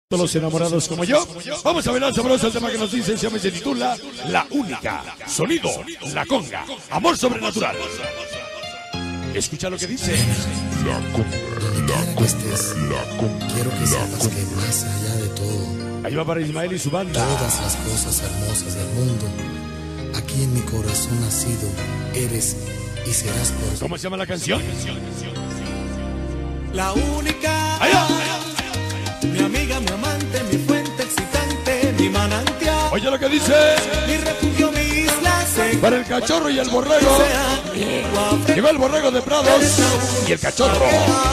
Todos los enamorados como yo, vamos a bailar sabroso el tema que nos dice, se titula La Única. Sonido, la conga, amor sobrenatural. Escucha lo que dice. La conga, quiero que sepas que más allá de todo, ahí va para Ismael y su banda. todas las cosas hermosas del mundo, aquí en mi corazón nacido, eres y serás por... ¿Cómo se llama la canción? La única, ¡Allá! mi amiga, mi amante, mi fuente excitante, mi manantial, Oye lo que dice. mi refugio, mi isla segura. Para el cachorro y el borrego. Que va el borrego de Prados y el cachorro.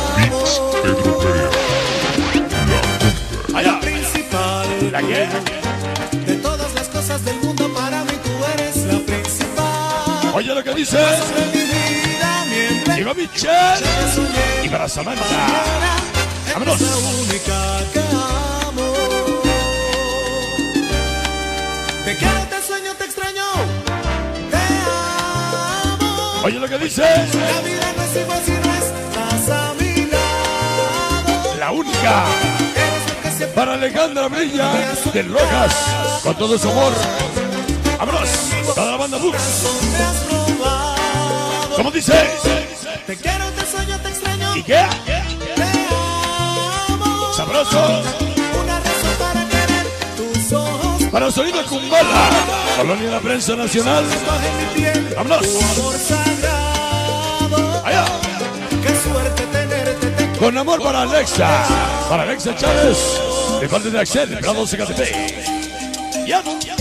¡Allá! Principal, ¿La qué? de todas las cosas del mundo, para mí tú eres la principal. Oye lo que dice. De mi vida, mi emblema, Y va Michelle que soñé, y para Samantha. compañera, ¡Vámonos! eres la única que amo. Te quiero, te sueño, te extraño, te amo. Oye lo que dice. La vida no es igual si no estás a mi lado. La Única. Eres lo que siempre Para Alejandra Brilla del Rojas, con todo su amor. ¡Vámonos! Toda la banda Bux. me has robado. ¿Cómo dice? Te quiero, te sueño, te extraño, ¿Y qué? te amo. Sabroso. Una razón para querer tus ojos. Para Sonido Kumbala, Colonia de la Prensa Nacional. Coge mi piel, ¡Vámonos! tu amor sagrado. Allá. Qué suerte tenerte, te quiero. Con amor para Alexa. Para Alexa Chávez. De parte de Axel, Prado Zacatepec. Ya.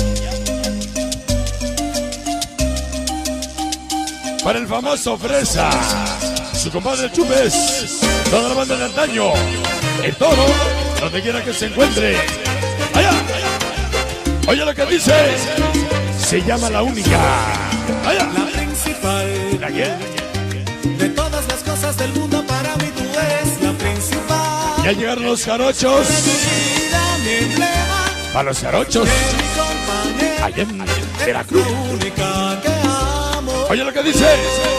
Para el famoso Fresa. Su compadre Chupes. Toda la banda de antaño. El Toro. Donde quiera que se encuentre. Allá. Oye lo que dice. Se llama La Única. Allá. La principal, ¿La qué? de todas las cosas del mundo, para mí tú eres la principal. Ya llegaron los jarochos. Mi vida, mi emblema, Para los jarochos. mi compañera, Allá en Veracruz. la única que amo. Oye lo que dice.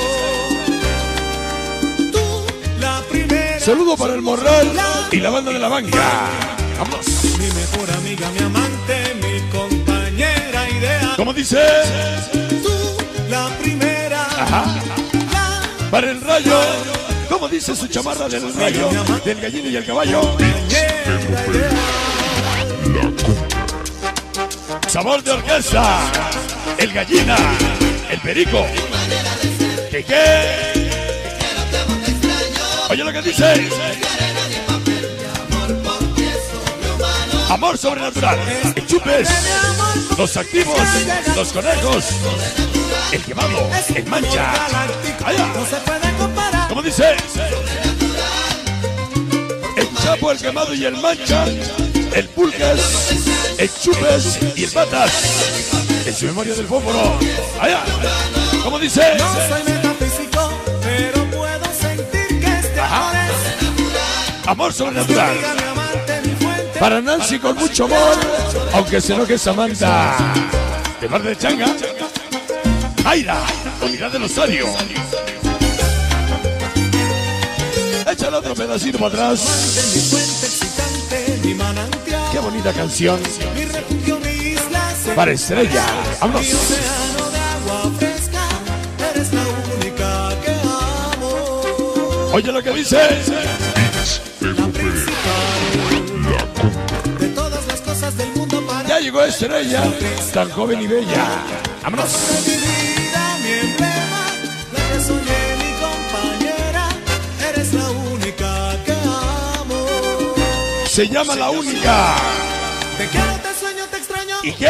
Tú, la primera, Saludo para el Morral y la banda de la banca. Vámonos. mi mejor amiga, mi amante, mi compañera ideal. ¿Cómo dice? Tú, la primera, Ajá. la Para el Rayo. ¿Cómo dice su chamarra del Rayo? Del gallino y el caballo. compañera ideal. Sabor de orquesta. El gallina. El perico. ¿Qué? Oye lo que dice. Amor sobrenatural. El Chupes. Los activos. Los conejos. El quemado. El mancha. Allá. No se puede comparar. ¿Cómo dice? El Chapo, el quemado y el mancha. El pulgas. El Chupes y el patas. En su memoria del fósforo. Allá. ¿Cómo dice? No soy metafísico, pero puedo sentir que este amor es. Amor sobrenatural. Amiga, mi amante, mi fuente. Para Nancy con mucho amor. Aunque se enoje Samantha. De Mar de Changa. Aira. Unidad del Osario. Échale otro pedacito para atrás. Mi fuente excitante, mi manantial, Qué bonita canción. mi refugio, mi isla segura, Para Estrella. Vámonos. mi océano de agua fresca, eres la única que amo. Oye lo que dice. La principal, de todas las cosas del mundo, para Ya llegó Estrella. Tan joven y bella. Vámonos. mi vida, mi emblema, la que soñé, mi compañera, eres la única que amo. Se llama La Única. Te quiero, te sueño, te extraño, ¿Y qué? te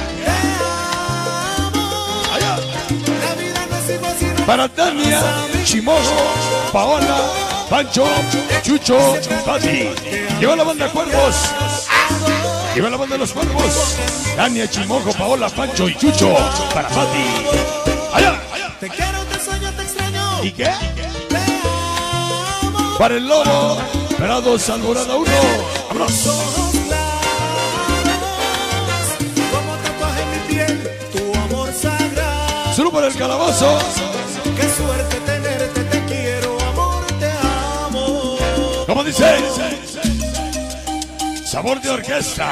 amo. Allá. La vida no es igual si no Para Tania, Chimojo, Paola, Pancho, Chucho, Pati. Llegó la banda Cuervos. Llegó la banda de los Cuervos. Tania, Chimojo, Paola, Pancho y Chucho. Para Pati. Allá. te quiero, te sueño, te extraño, ¿Y qué? te amo. Para el Lobo, Prados Alborada 1. Vámonos. Ojos claros, como tatuaje en mi piel, tu amor sagrado. Solo para el Calabozo. Qué suerte tenerte, te quiero, amor, te amo. ¿Cómo dice? Sabor de orquesta.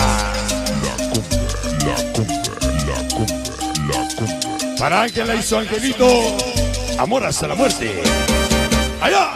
Para Ángela y su angelito, amor hasta la muerte. ¡Allá!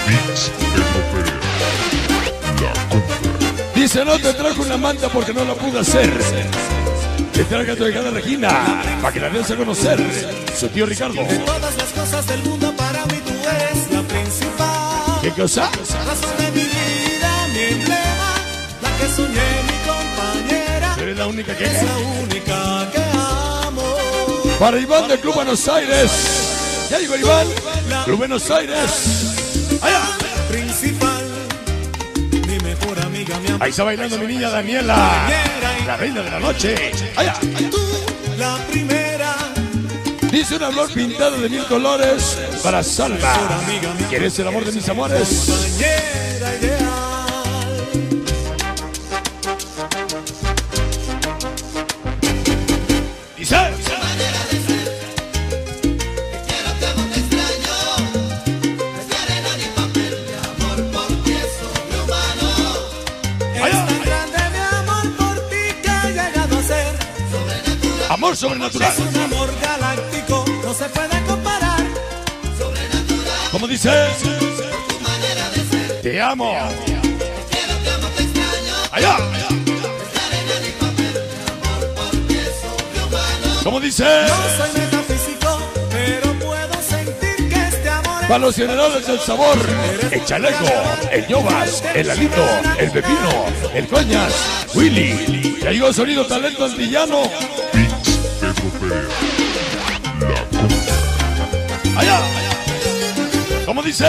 Dice, no te trajo una manta porque no la pude hacer. Te traje a tu hija Regina, para que la des a conocer. Su tío Ricardo. De todas las cosas del mundo, para mí tú eres la principal. ¿Qué cosa? La razón de mi vida, mi emblema, la que soñé, mi compañera. ¿Eres la única que? Es la única que amo. Para Iván del Club Buenos Aires. Ya llegó Iván. Club Buenos Aires. Allá. Principal, mi mejor amiga, mi amor. Ahí está bailando mi niña Daniela, la reina de la noche. Allá. Tú, la primera. Dice una flor pintada de 1000 colores para Salma. ¿Quieres el amor de mis amores? Compañera ideal. Dice. Amor sobrenatural. Es un amor galáctico, no se puede comparar. Sobrenatural. ¿Cómo dice? Por tu manera de ser. Te amo. Te quiero, te amo, te extraño. Allá. Es arena ni papel, mi amor, porque es sobrehumano. ¿Cómo dice? No soy metafísico, pero puedo sentir que este amor es. Para los generales del sabor, el Chaleco, el Yobas, el Alito, el Pepino, el Coñas, Willy. Ya llegó sonido talento antillano. Allá. ¿Cómo dice?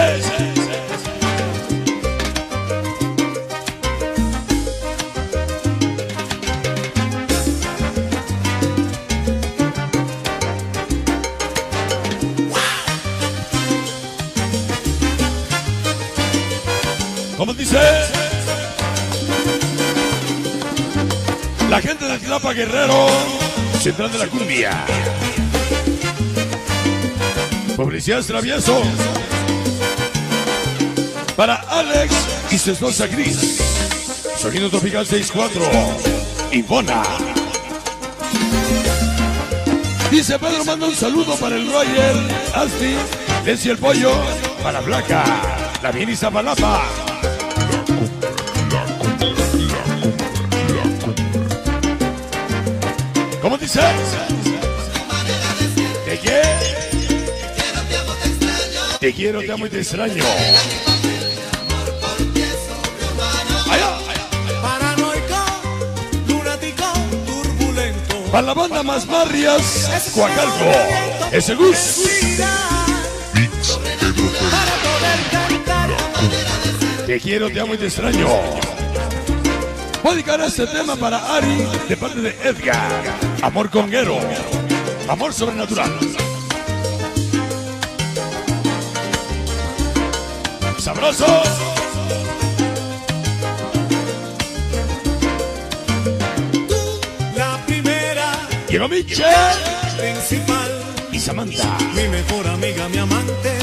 ¿Cómo dice? La gente de Tlapa Guerrero, central de la cumbia. Publicidad Travieso. Para Alex y su esposa Cris. Sonido Tropical 64. Ivona. Dice Pedro, manda un saludo para el Roger, Asti, Leslie el Pollo, para Blanca, la bien Izapalapa. ¿Cómo dice? ¿De qué? Te quiero, te amo y te extraño. Allá. Paranoico, lunático, turbulento. Para la banda Más Barrias, Coacalco, ese Gus. Para poder cantar. Te quiero, te amo y te extraño. Voy a dedicar este tema para Ari, de parte de Edgar. Amor conguero, amor sobrenatural. ¡Sabroso! Tú, la primera. Llegó Michelle Principal. y Samantha. Mi mejor amiga, mi amante.